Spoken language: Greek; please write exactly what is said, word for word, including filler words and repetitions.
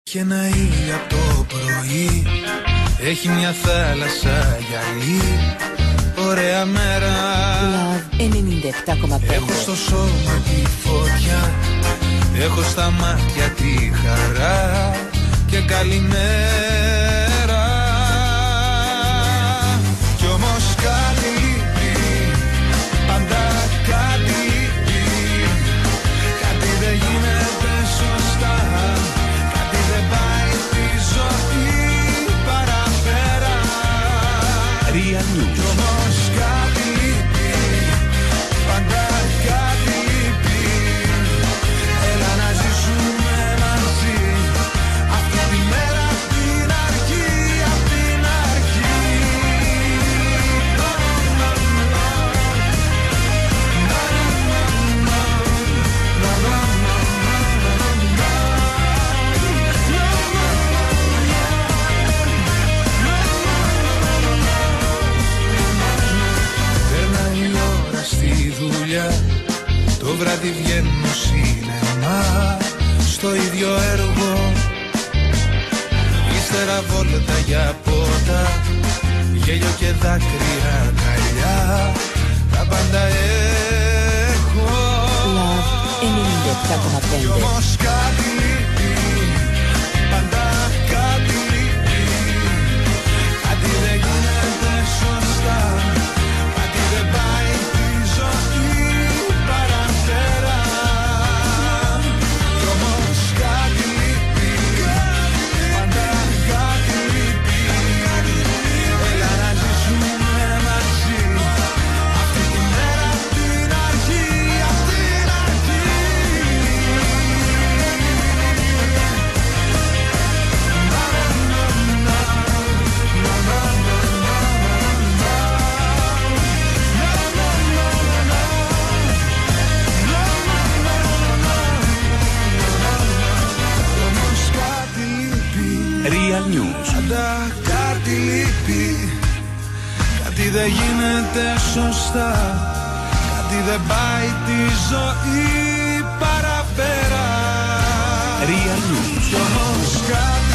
Και ένα ήλιο από το πρωί, έχει μια θάλασσα γυαλί, ωραία μέρα. Love ενενήντα επτά κόμμα πέντε. Έχω στο σώμα τη φωτιά, έχω στα μάτια τη χαρά και καλημέρα. Κι όμως κάτι λείπει, πάντα κάτι λείπει. Κάτι δεν γίνεται σωστά, κάτι δεν πάει τη ζωή παραπέρα. Real News. Κι όμως κάτι λείπει, πάντα κάτι λείπει. Έλα να ζήσουμε μαζί αυτή τη μέρα απ' την αρχή, απ' την αρχή. Περνάει η ώρα στη δουλειά, το βράδυ βγαίνω σινεμά, στο ίδιο έργο. Ύστερα βόλτα για πότα, γέλιο και δάκρυα καλιά, τα πάντα έχω. Love ενενήντα επτά κόμμα Κι πέντε. όμως κάτι λείπει, πάντα κάτι λείπει. Κάτι δεν γίνεται σωστά, κάτι δεν πάει τη ζωή παραπέρα. Κι όμως κάτι λείπει, πάντα κάτι λείπει. Έλα να ζήσουμε μαζί αυτή τη μέρα απ' την αρχή, απ' την αρχή. Όμως κάτι λείπει, Real News. πάντα κάτι λείπει. Κάτι δεν γίνεται σωστά, κάτι δεν πάει τη ζωή παραπέρα. Real News. Κι όμως κάτι